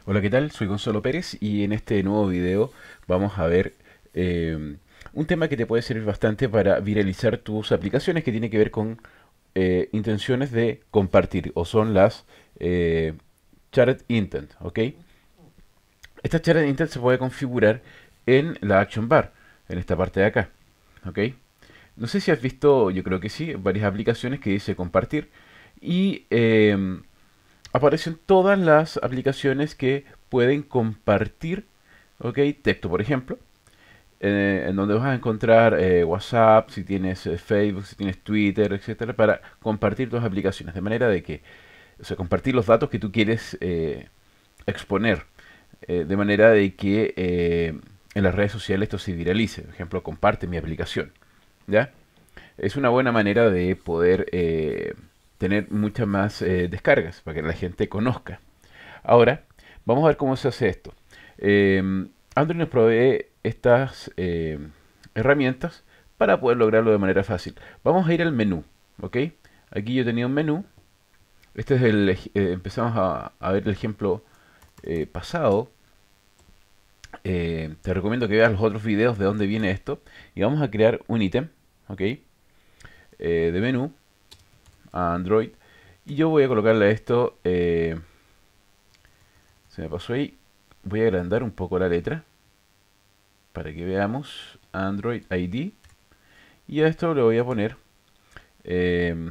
Hola, ¿qué tal? Soy Gonzalo Pérez y en este nuevo video vamos a ver un tema que te puede servir bastante para viralizar tus aplicaciones que tiene que ver con intenciones de compartir o son las eh, Shared Intent, ¿ok? Esta Shared Intent se puede configurar en la Action Bar, en esta parte de acá, ¿ok? No sé si has visto, yo creo que sí, varias aplicaciones que dice compartir y aparecen todas las aplicaciones que pueden compartir, ¿ok? Texto, por ejemplo, en donde vas a encontrar WhatsApp, si tienes Facebook, si tienes Twitter, etcétera, para compartir tus aplicaciones, de manera de que, o sea, compartir los datos que tú quieres exponer, de manera de que en las redes sociales esto se viralice. Por ejemplo, comparte mi aplicación, ¿ya? Es una buena manera de poder tener muchas más descargas para que la gente conozca. Ahora, vamos a ver cómo se hace esto. Android nos provee estas herramientas para poder lograrlo de manera fácil. Vamos a ir al menú, ¿ok? Aquí yo tenía un menú. Este es empezamos a ver el ejemplo pasado. Te recomiendo que veas los otros videos de dónde viene esto. Y vamos a crear un ítem, ¿ok? De menú a Android. Y yo voy a colocarle esto. Se me pasó ahí. Voy a agrandar un poco la letra para que veamos Android ID. Y a esto le voy a poner. eh,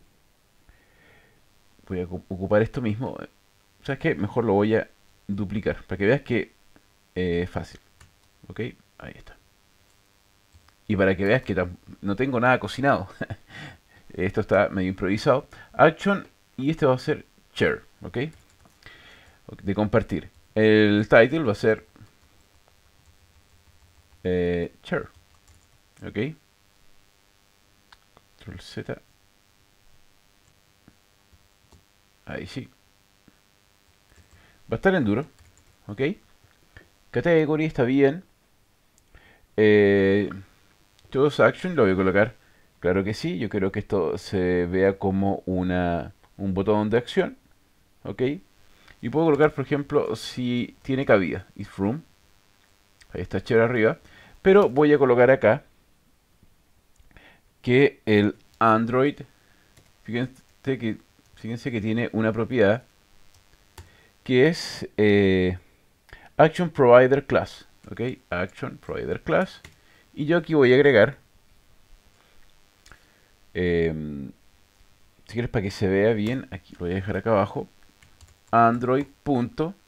Voy a ocupar esto mismo. ¿Sabes qué? Mejor lo voy a duplicar para que veas que es fácil. ¿Ok? Ahí está. Y para que veas que no tengo nada cocinado. Esto está medio improvisado. Action. Y este va a ser share. ¿Ok? De compartir. El title va a ser share. ¿Ok? Control Z. Ahí sí. Va a estar en duro. ¿Ok? Category está bien. Eh, Todos Action lo voy a colocar. Claro que sí. Yo quiero que esto se vea como un botón de acción. ¿Ok? Y puedo colocar, por ejemplo, si tiene cabida. If room. Ahí está chévere arriba. Pero voy a colocar acá que el Android. Fíjense que, fíjense que tiene una propiedad que es Action Provider Class. ¿Ok? Action Provider Class. Y yo aquí voy a agregar, em, si quieres para que se vea bien, aquí lo voy a dejar acá abajo, android.widget.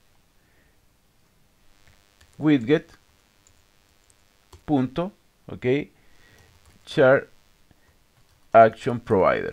¿Ok? Char Action Provider.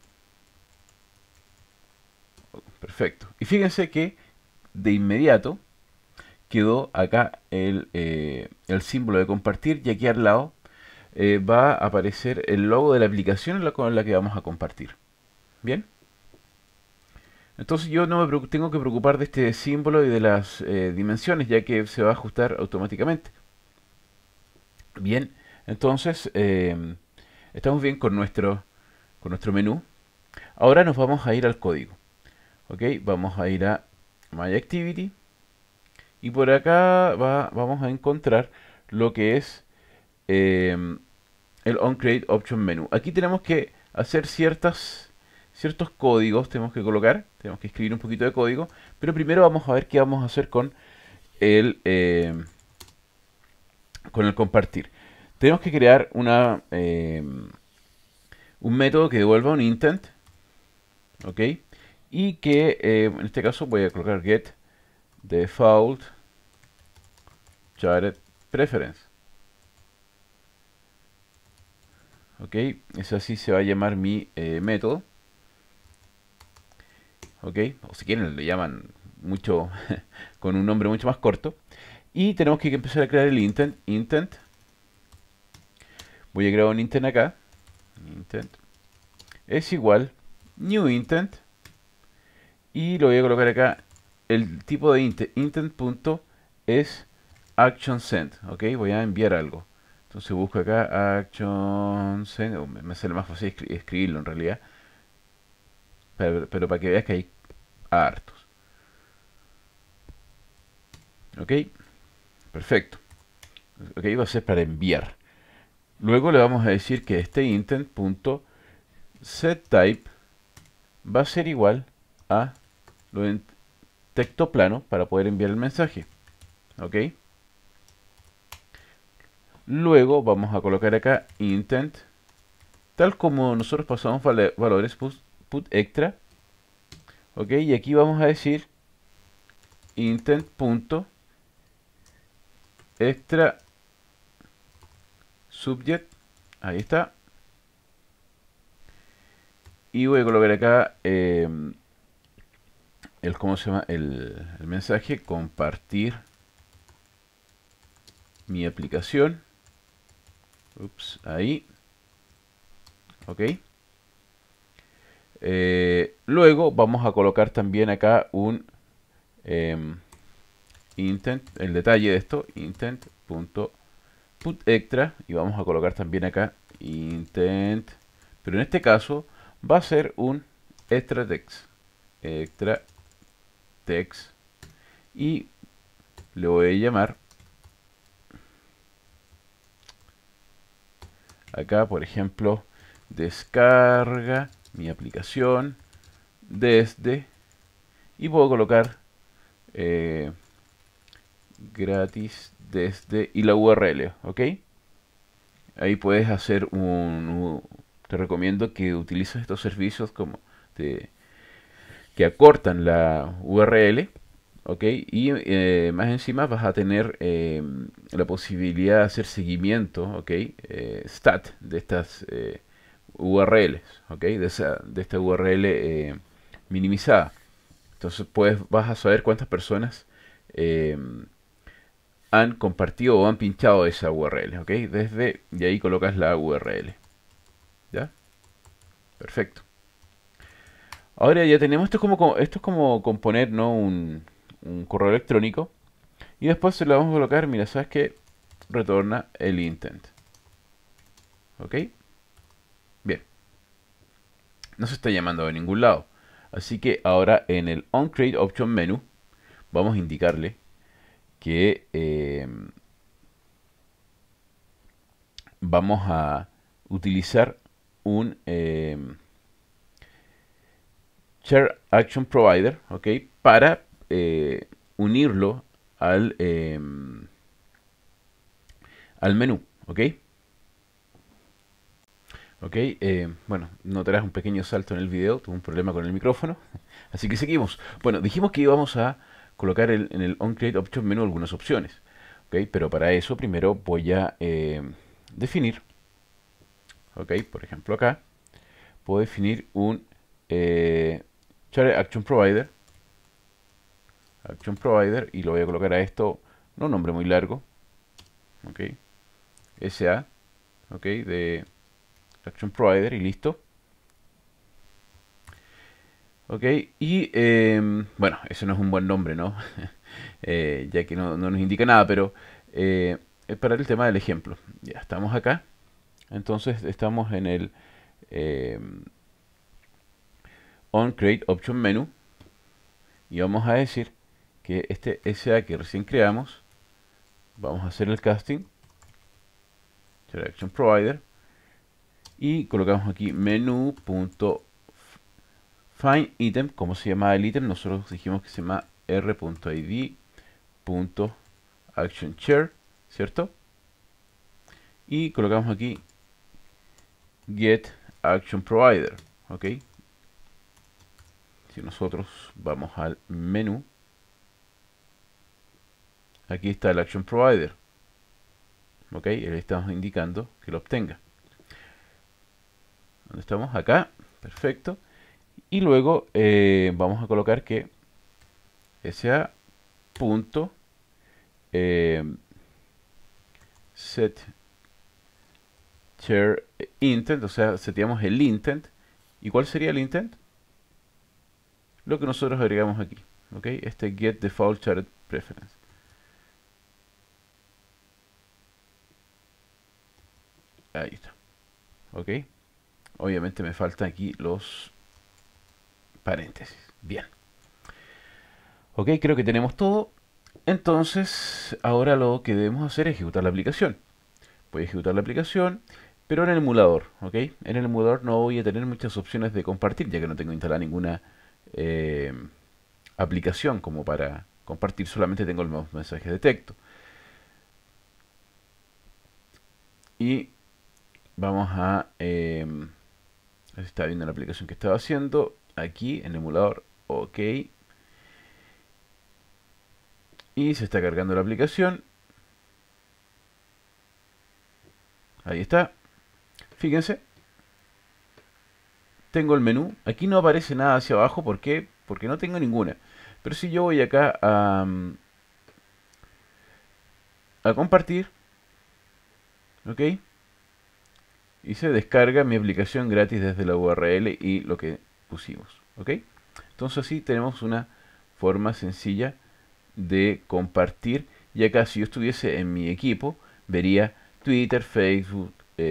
Perfecto. Y fíjense que de inmediato quedó acá el símbolo de compartir y aquí al lado va a aparecer el logo de la aplicación con la que vamos a compartir. Bien. Entonces yo no tengo que preocupar de este símbolo y de las dimensiones, ya que se va a ajustar automáticamente. Bien, entonces estamos bien con nuestro menú. Ahora nos vamos a ir al código. ¿Ok? Vamos a ir a My Activity y por acá vamos a encontrar lo que es em, el OnCreate Option Menu. Aquí tenemos que hacer ciertos códigos, tenemos que escribir un poquito de código, pero primero vamos a ver qué vamos a hacer el, con el compartir. Tenemos que crear un método que devuelva un intent, ¿ok? Y que en este caso voy a colocar get default shared preference, ¿ok? Es así se va a llamar mi método, ¿ok? O si quieren le llaman mucho con un nombre mucho más corto. Y tenemos que empezar a crear el intent. Voy a crear un intent acá. Intent es igual new intent. Y lo voy a colocar acá. El tipo de intent es action send. Ok, voy a enviar algo. Entonces busco acá action send. Me sale más fácil escribirlo en realidad. Pero para que veas que hay hartos. Ok, perfecto. Ok, va a ser para enviar. Luego le vamos a decir que este intent.setType va a ser igual a lo en texto plano para poder enviar el mensaje. Ok. Luego vamos a colocar acá intent, tal como nosotros pasamos valores put extra. Ok, y aquí vamos a decir intent.extra subject. Ahí está. Y voy a colocar acá ¿cómo se llama? El mensaje, compartir mi aplicación. Ups, ahí. Ok. Luego vamos a colocar también acá un em, intent, el detalle de esto, intent.putExtra, y vamos a colocar también acá intent, pero en este caso va a ser un extra text, y le voy a llamar acá, por ejemplo, descarga mi aplicación desde, y puedo colocar eh, gratis desde y la URL, ¿ok? Ahí puedes hacer te recomiendo que utilices estos servicios como de, que acortan la URL, ¿ok? Y más encima vas a tener la posibilidad de hacer seguimiento, ¿ok? Stat de estas URLs, ¿ok? De esta URL minimizada. Entonces vas a saber cuántas personas eh, han compartido o han pinchado esa URL, ¿ok? Y ahí colocas la URL, ¿ya? Perfecto. Ahora ya tenemos, esto es como componer, ¿no? Un correo electrónico. Y después se lo vamos a colocar, mira, ¿sabes qué? Retorna el intent. ¿Ok? Bien. No se está llamando de ningún lado. Así que ahora en el onCreate Option Menu vamos a indicarle que vamos a utilizar un Share Action Provider, ¿ok? Para unirlo al, al menú, ¿ok? Ok, bueno, notarás un pequeño salto en el video, tuve un problema con el micrófono, así que seguimos. Bueno, dijimos que íbamos a colocar en el OnCreate Option Menu algunas opciones, ok, pero para eso primero voy a definir, ok, por ejemplo acá, puedo definir un Share Action Provider, y lo voy a colocar a esto, no un nombre muy largo, ok, SA, ok, de Action Provider y listo. Ok, y bueno, eso no es un buen nombre, ¿no? Ya que no nos indica nada, pero es para el tema del ejemplo. Ya estamos acá, entonces estamos en el eh, On Create Option Menu, y vamos a decir que este SA que recién creamos, vamos a hacer el casting, Action Provider, y colocamos aquí menu.find item, como se llama el ítem, nosotros dijimos que se llama r.id.actionShare, ¿cierto? Y colocamos aquí Get Action Provider, ¿ok? Si nosotros vamos al menú, aquí está el Action Provider, ¿ok? Le estamos indicando que lo obtenga. ¿Dónde estamos? Acá, perfecto. Y luego vamos a colocar que sa punto eh, set share intent, o sea, seteamos el intent. ¿Y cuál sería el intent? Lo que nosotros agregamos aquí, ¿ok? Este get default shared preference. Ahí está, ¿ok? Obviamente me faltan aquí los paréntesis. Bien. Ok, creo que tenemos todo. Entonces, ahora lo que debemos hacer es ejecutar la aplicación. Voy a ejecutar la aplicación, pero en el emulador, ¿ok? En el emulador no voy a tener muchas opciones de compartir, ya que no tengo instalada ninguna eh, aplicación como para compartir, solamente tengo los mensajes de texto. Y vamos a... está viendo la aplicación que estaba haciendo. Aquí en el emulador, ok. Y se está cargando la aplicación. Ahí está. Fíjense. Tengo el menú. Aquí no aparece nada hacia abajo. ¿Por qué? Porque no tengo ninguna. Pero si yo voy acá a compartir, ¿ok? Y se descarga mi aplicación gratis desde la URL y lo que pusimos, ¿ok? Entonces así tenemos una forma sencilla de compartir. Y acá si yo estuviese en mi equipo, vería Twitter, Facebook,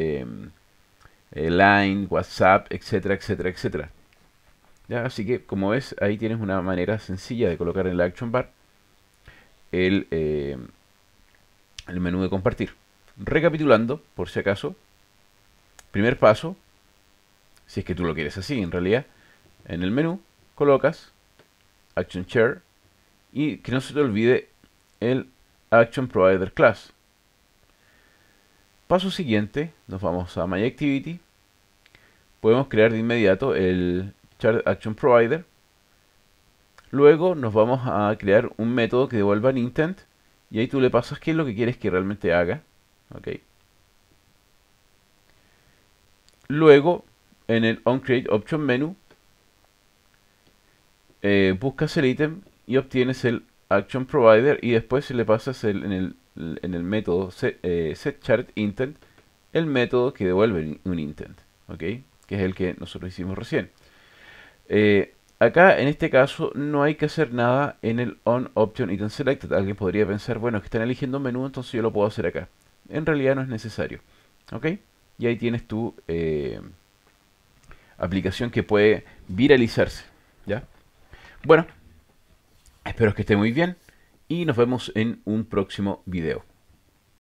Line, WhatsApp, etcétera, etcétera, etcétera. ¿Ya? Así que como ves, ahí tienes una manera sencilla de colocar en el Action Bar el, eh, el menú de compartir. Recapitulando, por si acaso, primer paso, si es que tú lo quieres así en realidad, en el menú colocas Action Share y que no se te olvide el Action Provider Class. Paso siguiente, nos vamos a My Activity, podemos crear de inmediato el Chart Action Provider. Luego nos vamos a crear un método que devuelva el intent y ahí tú le pasas qué es lo que quieres que realmente haga. ¿Ok? Luego, en el OnCreate Option Menu, buscas el ítem y obtienes el Action Provider y después le pasas en el método setChartIntent el método que devuelve un intent, ¿ok? Que es el que nosotros hicimos recién. Acá en este caso no hay que hacer nada en el OnOptionItemSelected. Alguien podría pensar, bueno, es que están eligiendo un menú, entonces yo lo puedo hacer acá. En realidad no es necesario, ¿ok? Y ahí tienes tu aplicación que puede viralizarse, ¿ya? Bueno, espero que esté muy bien y nos vemos en un próximo video.